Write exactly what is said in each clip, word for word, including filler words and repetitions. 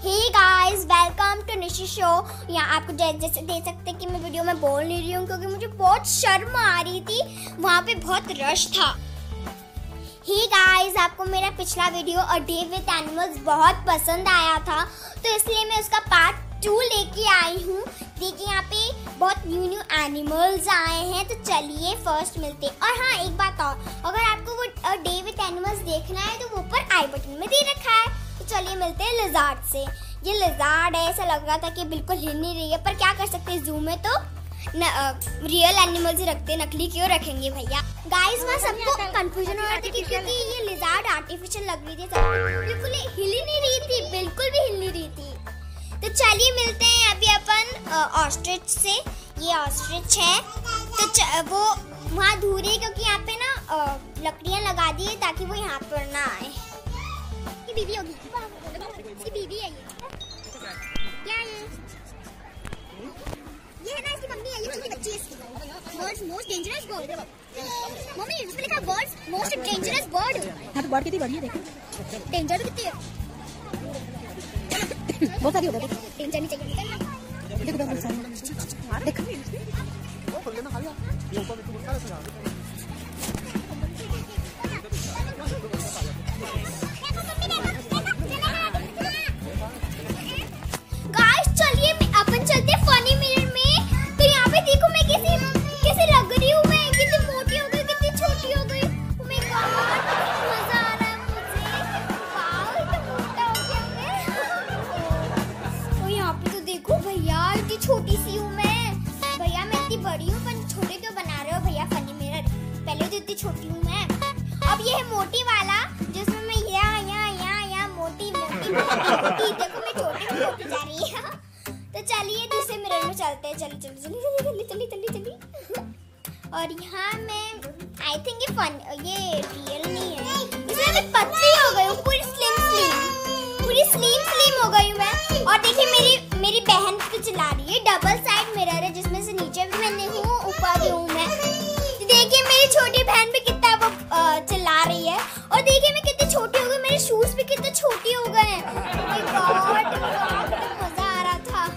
Hey guys, welcome to Nishi show. यहाँ आपको जैसे देख सकते हैं कि मैं वीडियो में बोल नहीं रही हूँ क्योंकि मुझे बहुत शर्म आ रही थी, वहाँ पे बहुत रश था। हे गाइस, आपको मेरा पिछला video a day with animals बहुत पसंद आया था, तो इसलिए मैं उसका पार्ट टू लेके आई हूँ। देखिए यहाँ पे बहुत न्यू न्यू एनिमल्स आए हैं, तो चलिए फर्स्ट मिलते हैं। और हाँ, एक बात और, अगर आपको वो अ डे विद एनिमल्स देखना है तो वो ऊपर आई बटन में दे रखा है। तो चलिए मिलते हैं लिजार्ड से। ये लिजार्ड है, ऐसा लग रहा था कि बिल्कुल हिल नहीं रही है, पर क्या कर सकते हैं, जू में तो न, आ, रियल एनिमल्स ही रखते हैं, नकली क्यों रखेंगे भैया। गाइस, वहाँ सबको कंफ्यूजन हो रहा था क्योंकि ये लिजार्ड आर्टिफिशियल लग रही थी, बिल्कुल हिल ही नहीं रही थी, बिल्कुल भी हिल नहीं रही थी। तो चलिए मिलते हैं अभी अपन ऑस्ट्रिच से। ये ऑस्ट्रिच है, तो वो वहाँ दूर है क्योंकि यहाँ पे ना लकड़ियाँ लगा दी है ताकि वो यहाँ पर ना आए। ये बीवी होगी, इसकी बीवी है। ये क्या है? ये है ना इसकी मम्मी है, ये छोटी बच्ची है इसकी। World's most dangerous bird. Mummy इसमें लिखा है वर्ल्ड्स मोस्ट डेंजरस बर्ड। हां तो बर्ड कितनी बड़ी है, देखो डेंजर कितनी है, बहुत सारी हो गई। डेंजर नहीं चाहिए निकलना। देखो बहुत सारी, देखो वो खोल लेना खाली ये ऊपर में कुछ सारा से। छोटी सी हूँ मैं भैया, मैं इतनी बड़ी हूँ पर छोटे क्यों बना रहे हो भैया फनी मिरर। पहले तो इतनी छोटी हूँ मैं। अब ये है मोटी वाला जिसमें मैं यहाँ यहाँ यहाँ यहाँ मोटी मोटी मोटी, देखो मैं छोटी में मोटी जा रही है। तो चलिए दूसरे मिरर में चलते हैं। चलिए चलिए चलिए चलिए चलिए चलिए चलिए। और यहाँ मैं आई थिंक ये फन ये रियल नहीं है, इसमें मैं पतली हो गई हूँ, पूरी स्लिम स्लिम पूरी स्लिम स्लिम हो गई हूँ मैं। और देखिए मेरी मेरी बहन तो चिल्ला रही है। डबल साइड मिरर है जिसमें से नीचे भी मैं हूँ, ऊपर भी हूँ मैं। देखिए मेरी छोटी बहन भी कितना वो चिल्ला रही है। और देखिए मैं कितनी छोटी हो गई, मेरे शूज भी कितने छोटे हो गए हैं। oh God, मजा आ रहा था।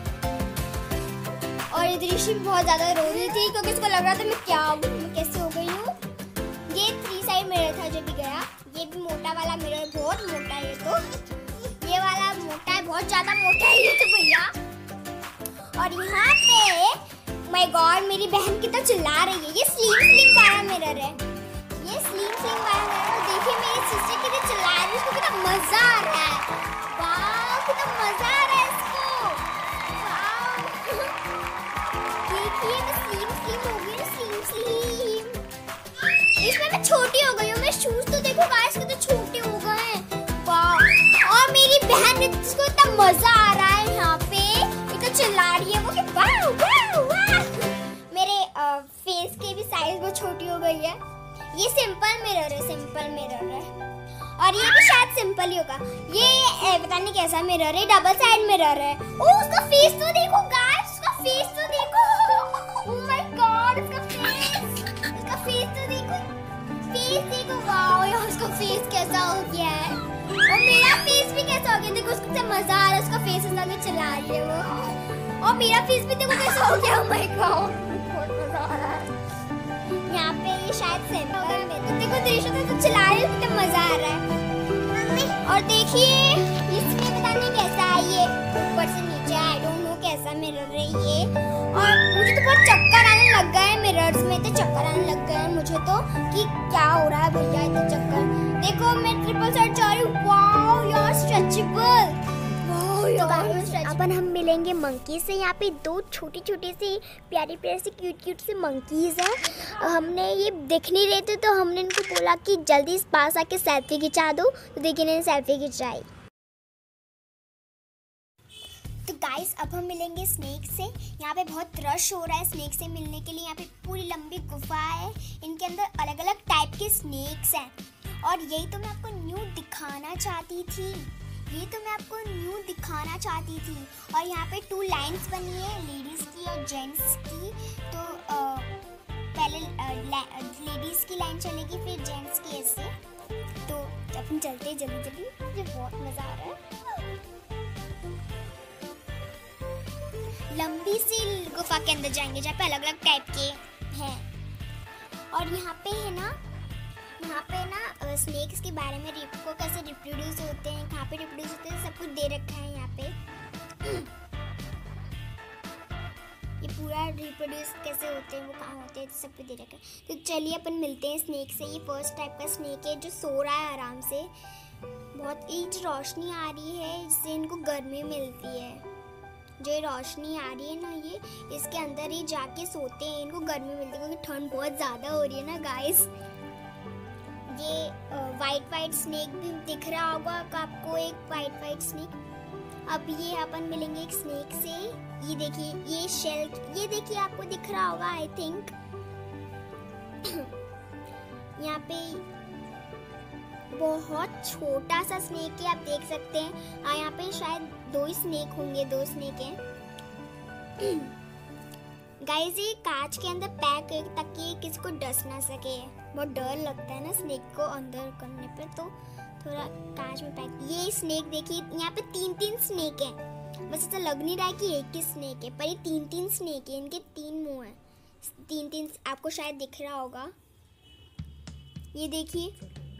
और ये दृश्य भी बहुत ज्यादा रो रही थी क्योंकि उसको लग रहा था मैं क्या हूँ, मैं कैसे हो गई हूँ। ये थ्री साइड मिरर था जो भी गया। ये भी मोटा वाला मिरर, बहुत मोटा है ये तो। ये वाला मोटा है, बहुत ज्यादा मोटा है ये तो भैया। और यहाँ पे माय गॉड मेरी बहन कितना चिल्ला रही है। ये स्लिम स्लिम वाला मिरर है, ये स्लिम स्लिम वाला मिरर। देखिए मेरी सिस्टर कितनी चिल्ला रही है, उसको कितना मजा आ रहा है। वाह कितना मजा आ रहा है इसको। वाह देखिए मैं स्लिम स्लिम हो गई, स्लिम स्लिम। इसमें मैं छोटी हो गई हूँ, मेरे शूज तो देखो गाइस कितने छोटे हो गए हैं। वाह, और मेरी बहन जिसको इतना मजा आ रहा है यहाँ पे, इतना चिल्ला रही है वो कि वाह वाह वाह। मेरे आ, फेस की भी साइज बहुत छोटी हो गई है। ये सिंपल मिरर है, सिंपल मिरर है। और ये भी शायद सिंपल ही होगा। ये पता नहीं कैसा मिरर है, डबल साइड मिरर है। ओ उसका फेस तो देखो गाइस, उसका फेस तो देखो। ओह माय गॉड उसका फेस, उसका फेस तो देखो, फेस देखो। वाओ यार उसका फेस कैसा हो गया है। और मेरा फेस भी कैसा हो गया, देखो उसको कितना मजा आ रहा है, उसका फेस ऐसा भी चिल्ला रही है वो। और मेरा फेस भी देखो कैसा हो गया। ओह माय गॉड बहुत मजा आ रहा है। यहाँ पे ये शायद सिंपल में तो देखो दृश्य तो चिल्ला रही है, कितना मजा आ रहा है। और देखिए इसमें पता नहीं कैसा है, ये ऊपर से नीचे आई डोंट नो कैसा मिरर है ये। और मुझे तो बहुत चक्कर आने लग गए हैं मिरर्स में, तो चक्कर आने लग गए हैं मुझे तो कि क्या हो रहा है भैया इतना चक्कर। देखो मैं ट्रिपल साइड जा रही हूँ। वाओ यार स्ट्रेचेबल। अपन हम मिलेंगे मंकी से। यहाँ पे दो छोटी छोटी सी प्यारी प्यारी सी क्यूट क्यूट सी मंकीज हैं। हमने ये देख नहीं रहे थे तो हमने इनको बोला कि जल्दी इस पास आके सेल्फी खिंचा दो, तो देखिए इन्होंने सेल्फी खिंचाई। तो गाइस अब हम मिलेंगे स्नेक से। यहाँ पे बहुत रश हो रहा है स्नेक से मिलने के लिए। यहाँ पे पूरी लंबी गुफा है, इनके अंदर अलग अलग टाइप के स्नेक्स हैं। और यही तो मैं आपको न्यू दिखाना चाहती थी, ये तो मैं आपको न्यू दिखाना चाहती थी। और यहाँ पे टू लाइंस बनी है, लेडीज़ की और जेंट्स की। तो आ, पहले लेडीज़ की लाइन चलेगी, फिर जेंट्स की ऐसे। तो अपन चलते हैं जल्दी जल्दी, मुझे बहुत मज़ा आ रहा है। लंबी सी गुफा के अंदर जाएंगे जहाँ पे अलग अलग टाइप के हैं। और यहाँ पे है ना, यहाँ पे ना स्नेक्स के बारे में, को कैसे रिप्रोड्यूस होते हैं, कहाँ पे रिप्रोड्यूस होते हैं, सब कुछ दे रखा है यहाँ पे। ये पूरा रिप्रोड्यूस कैसे होते हैं, वो कहाँ होते हैं, सब कुछ दे रखा है। तो चलिए अपन मिलते हैं स्नेक से। ये फर्स्ट टाइप का स्नेक है जो सो रहा है आराम से। बहुत ही रोशनी आ रही है, इससे इनको गर्मी मिलती है। जो ये रोशनी आ रही है ना, ये इसके अंदर ही जाके सोते हैं, इनको गर्मी मिलती है क्योंकि ठंड बहुत ज़्यादा हो रही है ना गाइस। ये वाइट वाइट स्नेक भी दिख रहा होगा आपको, एक वाइट वाइट स्नेक। अब ये अपन मिलेंगे एक स्नेक से। ये देखिए, ये शेल, ये देखिए आपको दिख रहा होगा आई थिंक। यहाँ पे बहुत छोटा सा स्नेक है, आप देख सकते हैं। आ, यहाँ पे शायद दो ही स्नेक होंगे, दो स्नेक हैं। गाइस ये कांच के अंदर पैक है ताकि किसी को डस ना सके। बहुत डर लगता है ना स्नेक को अंदर करने पे, तो थोड़ा कांच में पैक। ये स्नेक देखिए, यहाँ पे तीन तीन स्नेक हैं। बस ऐसा लग नहीं रहा है कि एक ही स्नेक है, पर ये तीन तीन स्नेक है, इनके तीन मुंह हैं। तीन तीन आपको शायद दिख रहा होगा। ये देखिए,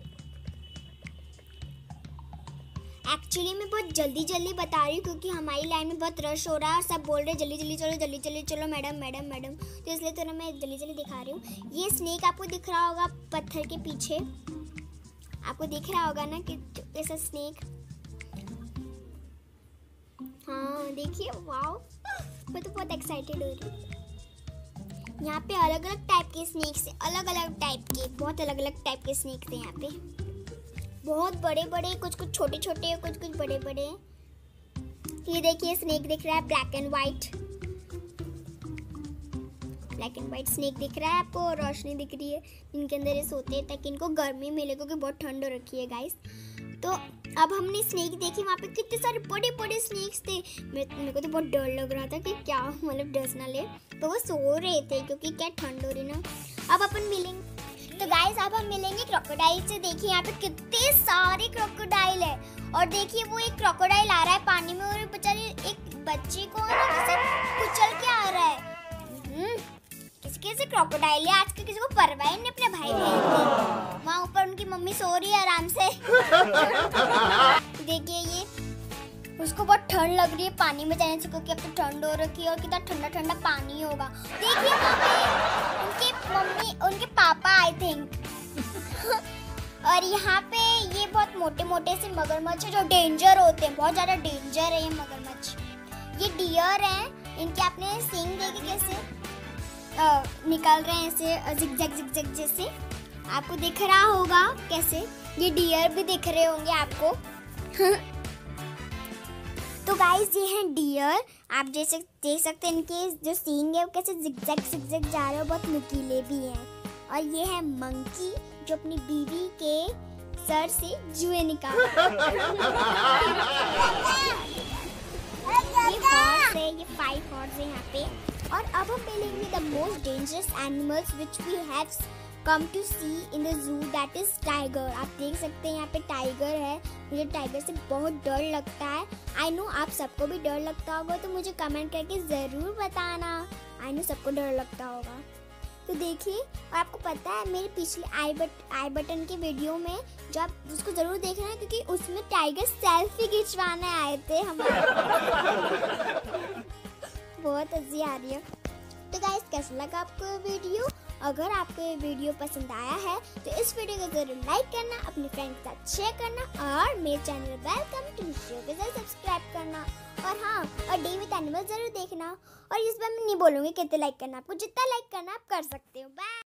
एक्चुअली मैं बहुत जल्दी जल्दी बता रही हूँ क्योंकि हमारी लाइन में बहुत रश हो रहा है और सब बोल रहे हैं जल्दी जल्दी चलो, जल्दी जल्दी चलो मैडम मैडम मैडम, तो इसलिए थोड़ा मैं जल्दी जल्दी दिखा रही हूँ। ये स्नेक आपको दिख रहा होगा पत्थर के पीछे, आपको दिख रहा होगा ना कि ऐसा स्नेक। हाँ देखिए, वाओ, मैं तो बहुत एक्साइटेड हो रही हूँ। यहाँ पे अलग अलग टाइप के स्नेक्स हैं, अलग अलग टाइप के, बहुत अलग अलग टाइप के स्नेक्स हैं यहाँ पे। बहुत बड़े बड़े, कुछ कुछ छोटे छोटे, कुछ कुछ बड़े बड़े। ये देखिए स्नेक दिख रहा है black and white, black and white snake दिख रहा है आपको, और रोशनी दिख रही है। इनके अंदर ये सोते हैं ताकि इनको गर्मी मिले क्योंकि बहुत ठंड हो रखी है गाइस। तो अब हमने स्नेक देखी, वहाँ पे कितने सारे बड़े बड़े स्नेक्स थे। मेरे को तो बहुत डर लग रहा था कि क्या मतलब डस ना ले, तो वो सो रहे थे क्योंकि क्या ठंड हो रही ना। अब अपन मिलेंगे, तो गाइस अब हम मिलेंगे क्रोकोडाइल से। देखिए यहाँ पे कितने सारे क्रोकोडाइल है, और देखिए वो एक क्रोकोडाइल आ रहा है पानी में और बेचारे एक बच्चे को ना जैसे कुचल के आ रहा है। किसी किसी क्रोकोडाइल है, आजकल किसी को परवाह नहीं अपने भाई बहन की। वहाँ ऊपर उनकी मम्मी सो रही है आराम से। देखिए ये, उसको बहुत ठंड लग रही है पानी में जाने से क्योंकि अब तो ठंड हो रखी है और कितना ठंडा ठंडा पानी होगा। देखिए उनके मम्मी, उनके पापा आई थिंक। और यहाँ पे ये बहुत मोटे मोटे से मगरमच्छ है जो डेंजर होते हैं, बहुत ज़्यादा डेंजर है ये मगरमच्छ। ये डियर हैं, इनके आपने सींग देखे कैसे आ, निकाल रहे हैं ऐसे जिगजैग जिगजैग जैसे, आपको दिख रहा होगा कैसे। ये डियर भी दिख रहे होंगे आपको। तो गाइस ये हैं डियर, आप जैसे देख सकते हैं इनके जो सींग है वो कैसे जिगजैग जिगजैग जा रहे हो, बहुत नुकीले भी हैं। और ये है मंकी जो अपनी बीवी के सर से जुए निकाल ये हॉर्स है, ये फाइव हॉर्स है यहाँ पे। और अब हम मिलेंगे the most dangerous animals which we have come to see in the zoo, that is tiger. आप देख सकते हैं यहाँ पे टाइगर है। मुझे टाइगर से बहुत डर लगता है। आई नो आप सबको भी डर लगता होगा, तो मुझे कमेंट करके ज़रूर बताना। आई नो सबको डर लगता होगा। तो देखिए, और आपको पता है मेरे पिछले आई बट आई बटन के वीडियो में, जो आप उसको ज़रूर देखना है क्योंकि उसमें टाइगर सेल्फी खिंचवाने आए थे हमारे। बहुत हंसी आ रही है। तो गाइस कैसा लगा आपको ये वीडियो? अगर आपको ये वीडियो पसंद आया है तो इस वीडियो को जरूर लाइक करना, अपने फ्रेंड के साथ शेयर करना, और मेरे चैनल वेलकम टू शो के साथ सब्सक्राइब करना। और हाँ, और डे विद एनिमल जरूर देखना। और इस बार मैं नहीं बोलूँगी कितने लाइक करना, आपको जितना लाइक करना आप कर सकते हो। बाय।